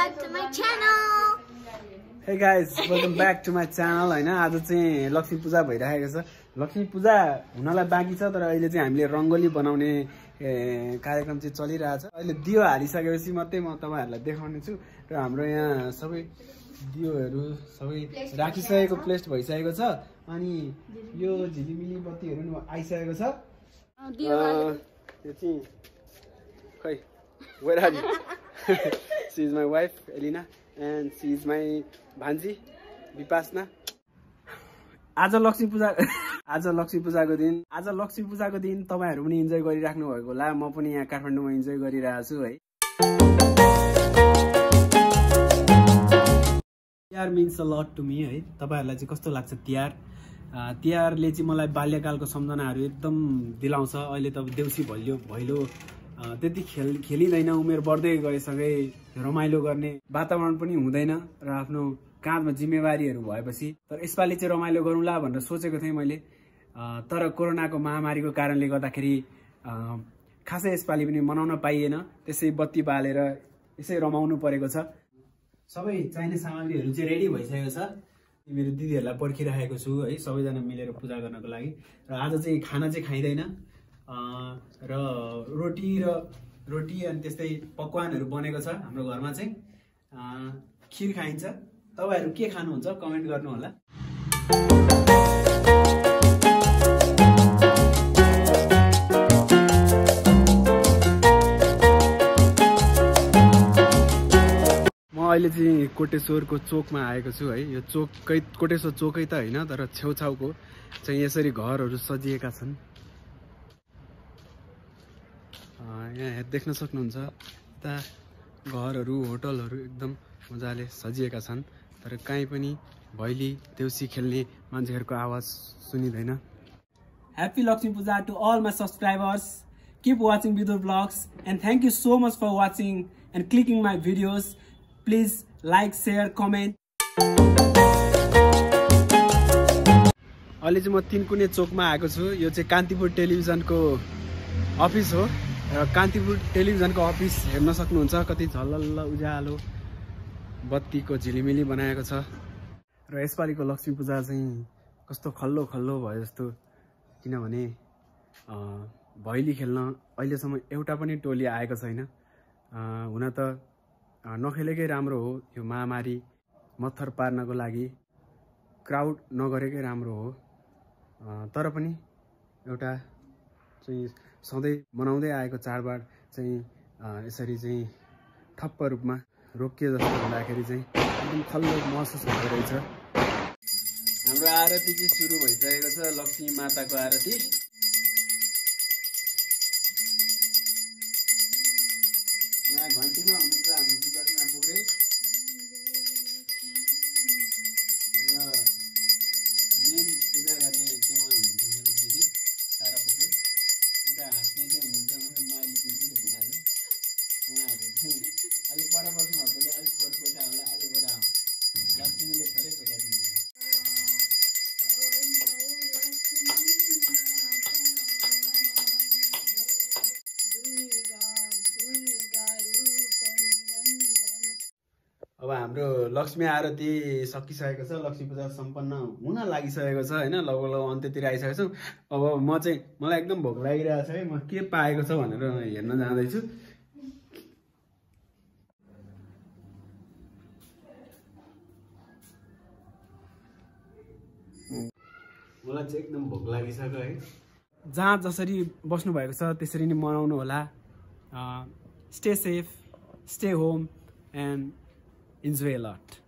back to my channel. Hey guys, welcome back to my channel. हैन आज चाहिँ लक्ष्मी पूजा भइरहेको छ। लक्ष्मी पूजा हुनलाई बाँकी छ तर अहिले चाहिँ हामीले रंगोली बनाउने कार्यक्रम चाहिँ चलिरहेछ। अहिले दियो हालिसकेपछि मात्रै म तपाईहरुलाई देखाउने छु र हाम्रो यहाँ सबै दियोहरु सबै राखिसकेको प्लेस भइसकेको छ अनि यो झिलिमिली बत्तीहरु नि आइसकेको छ। यो चाहिँ खै where are you? She is my wife Elina and she is my भान्जी Vipassana. आज लक्ष्मी पूजाको दिन तपाईहरु पनि इन्जोय गरिराख्नु भएको होला। म पनि यहाँ काठमाडौँमा इन्जोय गरिरहेको छु है। Tihar means a lot to me है। तपाईहरुलाई चाहिँ कस्तो लाग्छ तिहार? तिहारले चाहिँ मलाई बाल्यकालको सम्झनाहरु एकदम दिलाउँछ। अहिले त देउसी भैलो त्यति खेलिदैन, उमेर बढ्दै गएसँगै रमाइलो गर्ने वातावरण पनि हुँदैन र आफ्नो काँधमा जिम्मेवारीहरु भएपछि तर यसपालि चाहिँ रमाइलो गरौँला भनेर सोचेको थिएँ मैले। तर कोरोनाको महामारीको कारणले गर्दाखेरि खासै यसपालि पनि मनाउन पाइएन। त्यसै बत्ती बालेर यसै रमाउनु परेको छ। सबै चाहिने सामग्रीहरु चाहिँ रेडी भइसकेको छ। मेरो दिदीहरुलाई पर्खिरहेको छु है, सबैजना मिलेर पूजा गर्नको लागि। र आज चाहिँ खाना चाहिँ खाइदैन र रोटी अनि त्यस्तै पकवानहरु बनेको छ हाम्रो घरमा चाहिँ। खीर खाइन्छ। तपाईहरु के खानुहुन्छ कमेन्ट गर्नु होला। म अहिले चाहिँ कोटेश्वरको चोकमा आएको छु है। यो कोटेश्वर चोकै त हैन तर छेउछाउको चाहिँ यसरी घरहरु सजिएका छन्। यहाँ देख्न सक्नुहुन्छ यता घरहरु होटलहरु एकदम मजाले सजिएका छन् तर कहीँ पनि भैली देउसी खेल्ने मान्छेहरुको आवाज सुनिदैन। Happy Laxmi Puja to all my subscribers. Keep watching Bidur Vlogs and thank you so much for watching and clicking my videos. Please like, share, comment. अहिले चाहिँ म तीनकुने चोकमा आएको छु। यो चाहिँ कान्तिपुर टेलिभिजनको अफिस हो। कान्तिपुर टेलिभिजनको अफिस हेर्न सक्नुहुन्छ कति झलल्ल उज्यालो बत्तीको झिलिमिली बनाएको छ। र यसपालिको लक्ष्मी पूजा चाहिँ कस्तो खल्लो भयो जस्तो, किनभने भैली खेल्न अहिलेसम्म एउटा पनि टोली आएको छैन। हुन त नखेलेकै राम्रो हो। यो महामारी मत्थर पार्नको लागि क्राउड नगरेकै राम्रो हो। तर पनि एउटा चाहिँ सधैँ मनाउँदै आएको चाडबाड चाहिँ यसरी चाहिँ ठप्प रूपमा रोकिए जस्तो हुँदाखेरि चाहिँ एकदम खल्लो महसुस हुँदो रहेछ। हाम्रो आरती चाहिँ सुरु भइसकेको छ, लक्ष्मी माताको आरती। यहाँ घन्टीमा हुनुहुन्छ हाम्रो विकासमा पुग्रे र मेन पूजा गर्ने चाहिँ उहाँ हुनुहुन्छ मेरो दिदी तारा पुग्रे। यता हाँस्ने चाहिँ हुनुहुन्छ माइली दिदी भुनाले। उहाँहरू चाहिँ अलिक पर बस्नु भएकोले अलिक फोहोर पैसा होला। अलिक बडा लक्ष्मीले थोरै पैसा दिनुहुन्छ। अब हाम्रो लक्ष्मी आरती सकिसकेको छ। लक्ष्मी पूजा सम्पन्न हुन लागिसकेको छ हैन। लगभग अन्त्यतिर आइसकेको छु। अब मलाई एकदम भोक लागिरहेको छ है। म के पाएको छ भनेर हेर्न जाँदैछु। मलाई चाहिँ एकदम भोक लागिसक्यो है। जहाँ जसरी बस्नु भएको छ त्यसरी नै मनाउनु होला। Stay safe, stay home and enjoy a lot.